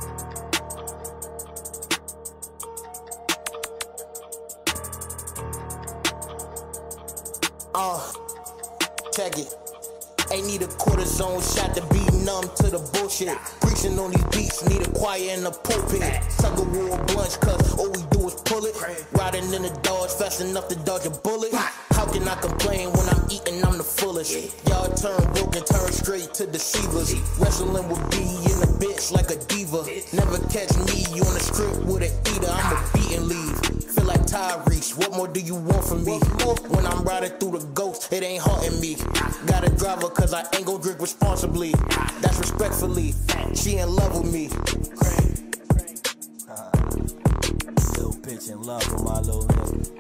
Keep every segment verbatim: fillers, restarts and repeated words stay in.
Uh, check it. Ain't need a cortisone shot to be numb to the bullshit. Preaching on these beats, need a choir in the pulpit. Tug of war blunts, cause all we do is pull it. Riding in the Dodge, fast enough to dodge a bullet. How can I complain when I'm eating, I'm the fullest? Y'all turn broke and turn straight to deceivers. Wrestling with B in a bitch like a diva. Never catch me on the strip with an eater, I'm a beat and leave. Feel like Tyrese, what more do you want from me? When I'm riding through the ghost, it ain't haunting me. Got a driver cause I ain't gon' drink responsibly. That's respectfully, she in love with me. uh, Little bitch in love with my little nigga.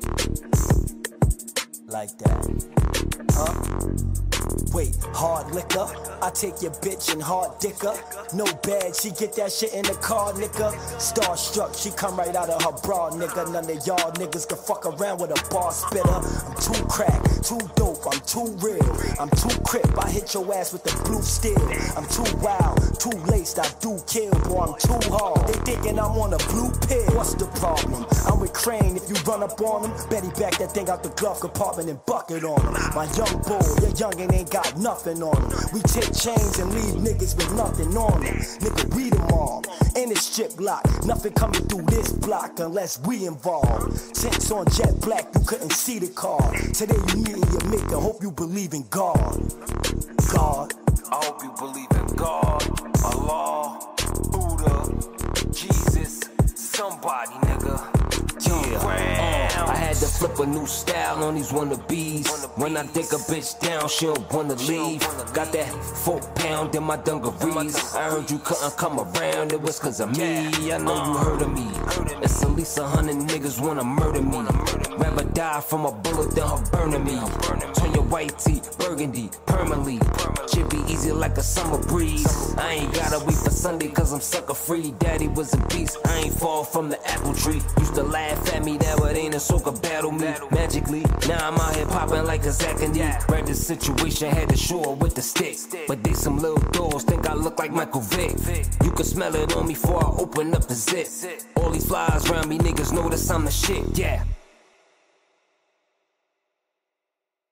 Like that. Huh? Wait, hard liquor? I take your bitch and hard dicker. No bad, she get that shit in the car, nigga. Starstruck, she come right out of her bra, nigga. None of y'all niggas can fuck around with a bar spitter. I'm too crack, too dope, I'm too real. I'm too crip, I hit your ass with the blue steel. I'm too wild, too laced, I do kill, boy, I'm too hard. They thinking I'm on a blue pill. What's the problem? I'm with Crane, if you run up on him, Betty back that thing out the glove compartment and bucket on him. My young bull, your youngin' ain't got nothing on him. We take chains and leave niggas with nothing on them. Nigga, read them all. And it's strip lock. Nothing coming through this block unless we involved. Tints on jet black, you couldn't see the car. Today you meeting your maker, hope you believe in God. God. I hope you believe in God, Allah, Buddha, Jesus, somebody, nigga. Yeah, uh, I had to flip a new style on these wannabes. When I take a bitch down, she don't wanna leave. Got that four pound in my dungarees. I heard you couldn't come around, it was cause of me. I know you heard of me. It's at least a hundred niggas wanna murder me. Rather die from a bullet than her burning me. Turn your white tee burgundy permanently. Should be easy like a summer breeze. I ain't gotta wait for Sunday cause I'm sucker free. Daddy was a beast, I ain't fall from the apple tree. Used to laugh at me, that what ain't a soaker battle me magically. Now I'm out here popping like a Zach and D. Read the situation, had to shore with the stick. But they some little doors, think I look like Michael Vick. You can smell it on me before I open up the zip. All these flies around me, niggas notice I'm the shit, yeah.